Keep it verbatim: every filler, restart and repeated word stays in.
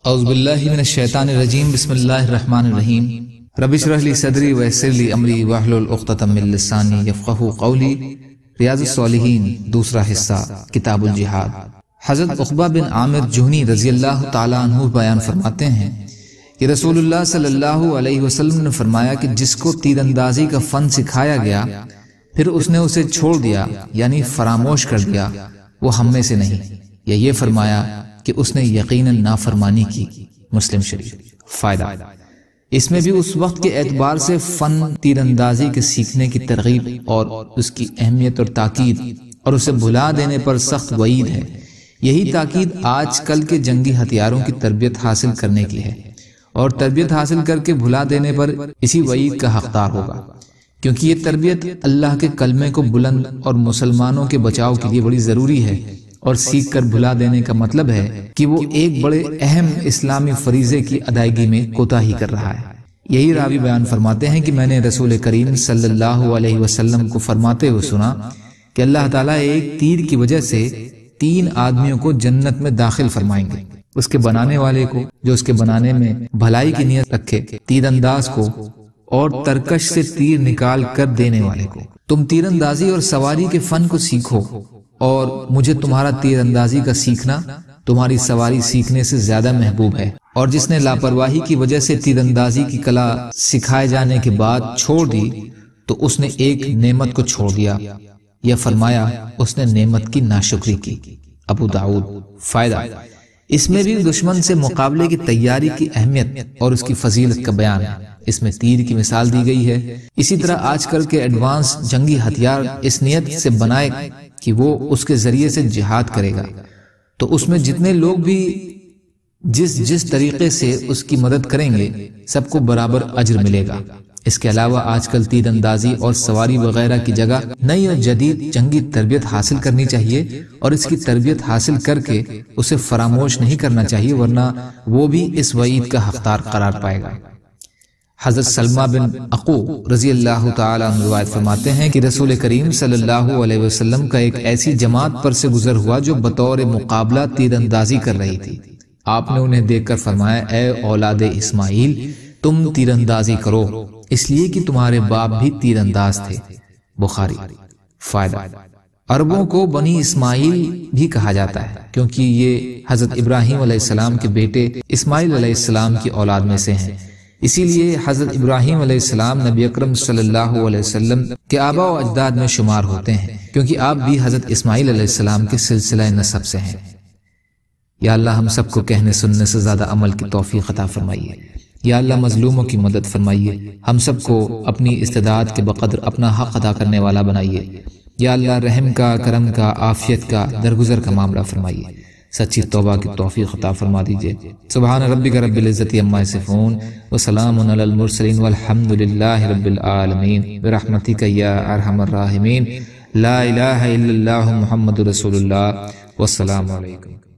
اعوذ باللہ من الشیطان الرجیم بسم اللہ الرحمن الرحیم رب اشرح لی صدری ویسر لی امری واحلل عقدۃ من لسانی یفقہوا قولی۔ ریاض الصالحین دوسرا حصہ کتاب الجہاد۔ حضرت عقبہ بن عامر جہنی رضی اللہ تعالی عنہ بیان فرماتے ہیں کہ رسول اللہ صلی اللہ علیہ وسلم نے فرمایا کہ جس کو تیر اندازی کا فن سکھایا گیا پھر اس نے اسے چھوڑ دیا یعنی فراموش کر دیا وہ ہم میں سے نہیں، یا یہ فرمایا کہ اس نے یقیناً نافرمانی کی۔ مسلم شریف۔ فائدہ، اس میں بھی اس وقت کے اعتبار سے فن تیر اندازی کے سیکھنے کی ترغیب اور اس کی اہمیت اور تاکید اور اسے بھلا دینے پر سخت وعید ہے۔ یہی تاکید آج کل کے جنگی ہتھیاروں کی تربیت حاصل کرنے کی ہے، اور تربیت حاصل کر کے بھلا دینے پر اسی وعید کا حقدار ہوگا، کیونکہ یہ تربیت اللہ کے کلمے کو بلند اور مسلمانوں کے بچاؤ کے لیے بڑی ضروری ہے، اور سیکھ کر بھلا دینے کا مطلب ہے کہ وہ ایک بڑے اہم اسلامی فریضے کی ادائیگی میں کوتاہی کر رہا ہے۔ یہی راوی بیان فرماتے ہیں کہ میں نے رسول کریم صلی اللہ علیہ وسلم کو فرماتے ہوئے سنا کہ اللہ تعالیٰ ایک تیر کی وجہ سے تین آدمیوں کو جنت میں داخل فرمائیں گے، اس کے بنانے والے کو جو اس کے بنانے میں بھلائی کی نیت رکھے، تیر انداز کو، اور ترکش سے تیر نکال کر دینے والے کو۔ تم تیر اندازی اور سواری کے فن کو سیکھو، اور مجھے تمہارا تیر اندازی کا سیکھنا تمہاری سواری سیکھنے سے زیادہ محبوب ہے۔ اور جس نے لاپرواہی کی وجہ سے تیر اندازی کی کلا سکھائے جانے کے بعد چھوڑ دی تو اس نے ایک نعمت کو چھوڑ دیا، یا فرمایا اس نے نعمت کی ناشکری کی۔ ابو داؤد۔ فائدہ، اس میں بھی دشمن سے مقابلے کی تیاری کی اہمیت اور اس کی فضیلت کا بیان ہے۔ اس میں تیر کی مثال دی گئی ہے۔ اسی طرح آج کل کے ایڈوانس جنگی ہتھیار اس نیت سے بنائے کہ وہ اس کے ذریعے سے جہاد کرے گا، تو اس میں جتنے لوگ بھی جس جس طریقے سے اس کی مدد کریں گے سب کو برابر اجر ملے گا۔ اس کے علاوہ آج کل تیر اندازی اور سواری وغیرہ کی جگہ نئی اور جدید جنگی تربیت حاصل کرنی چاہیے، اور اس کی تربیت حاصل کر کے اسے فراموش نہیں کرنا چاہیے، ورنہ وہ بھی اس وعید کا حقدار قرار پائے گا۔ حضرت سلمہ بن عقو رضی اللہ تعالیٰ عنہ روایت فرماتے ہیں کہ رسول کریم صلی اللہ علیہ وسلم کا ایک ایسی جماعت پر سے گزر ہوا جو بطور مقابلہ تیر اندازی کر رہی تھی۔ آپ نے انہیں دیکھ کر فرمایا، اے اولاد اسماعیل، تم تیر اندازی کرو، اس لیے کہ تمہارے باپ بھی تیر انداز تھے۔ بخاری۔ فائدہ، عربوں کو بنی اسماعیل بھی کہا جاتا ہے کیونکہ یہ حضرت ابراہیم علیہ السلام کے بیٹے اسماعیل علیہ السلام کی اولاد میں سے ہیں۔ اسی لیے حضرت ابراہیم علیہ السلام نبی اکرم صلی اللہ علیہ وسلم کے آباء و اجداد میں شمار ہوتے ہیں، کیونکہ آپ بھی حضرت اسماعیل علیہ السلام کے سلسلہ نسب سے ہیں۔ یا اللہ ہم سب کو کہنے سننے سے زیادہ عمل کی توفیق عطا فرمائیے۔ یا اللہ مظلوموں کی مدد فرمائیے، ہم سب کو اپنی استعداد کے بقدر اپنا حق ادا کرنے والا بنائیے۔ یا اللہ رحم کا، کرم کا، عافیت کا، درگزر کا معاملہ فرمائیے، سچی توبہ کی توفیق عطا فرما دیجئے۔ سبحان ربک رب العزت عما یصفون وسلام علی المرسلین والحمد للہ رب العالمین برحمتک یا ارحم الراحمین۔ لا الہ الا اللہ محمد رسول اللہ۔ والسلام علیکم۔